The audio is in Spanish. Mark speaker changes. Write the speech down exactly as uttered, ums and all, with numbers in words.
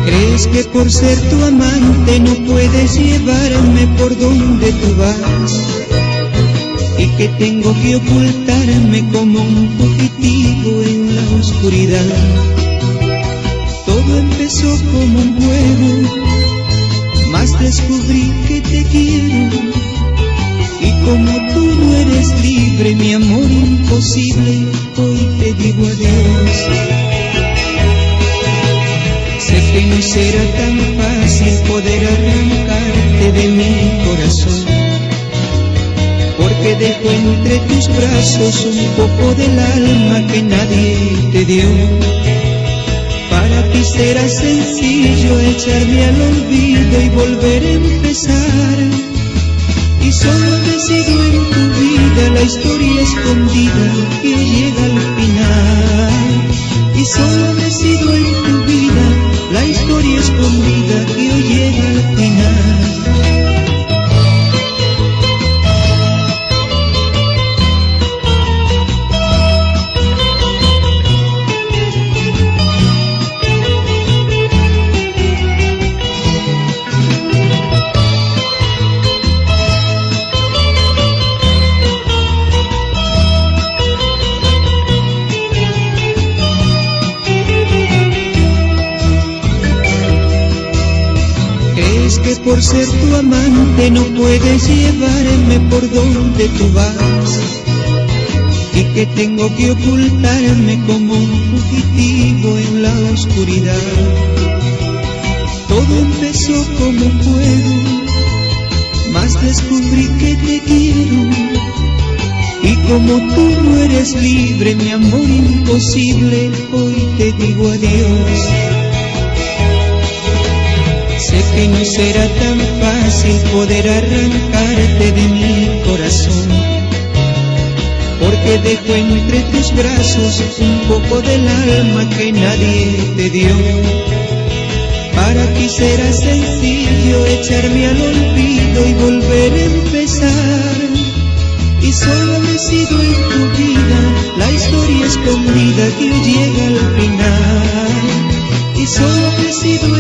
Speaker 1: ¿Crees que por ser tu amante no puedes llevarme por donde tú vas? Y que tengo que ocultarme como un fugitivo en la oscuridad. Todo empezó como un juego, mas descubrí que te quiero. Y como tú no eres libre, mi amor imposible, hoy te digo adiós. Sé que no será tan fácil poder arrancarte de mi corazón, porque dejo entre tus brazos un poco del alma que nadie te dio. Para ti será sencillo echarme al olvido y volver a empezar. Y solo decido en tu vida la historia escondida que llega al final. Y solo decido en tu vida la historia escondida que hoy llega al final. ¿Crees que por ser tu amante no puedes llevarme por donde tú vas? Y que tengo que ocultarme como un fugitivo en la oscuridad. Todo empezó como un juego, mas descubrí que te quiero. Y como tú no eres libre, mi amor imposible, hoy te digo adiós. Sé que no será tan fácil poder arrancarte de mi corazón, porque dejo entre tus brazos un poco del alma que nadie te dio. Para ti será sencillo echarme al olvido y volver a empezar. Y solo decido en tu vida la historia escondida que llega al final. Y solo decido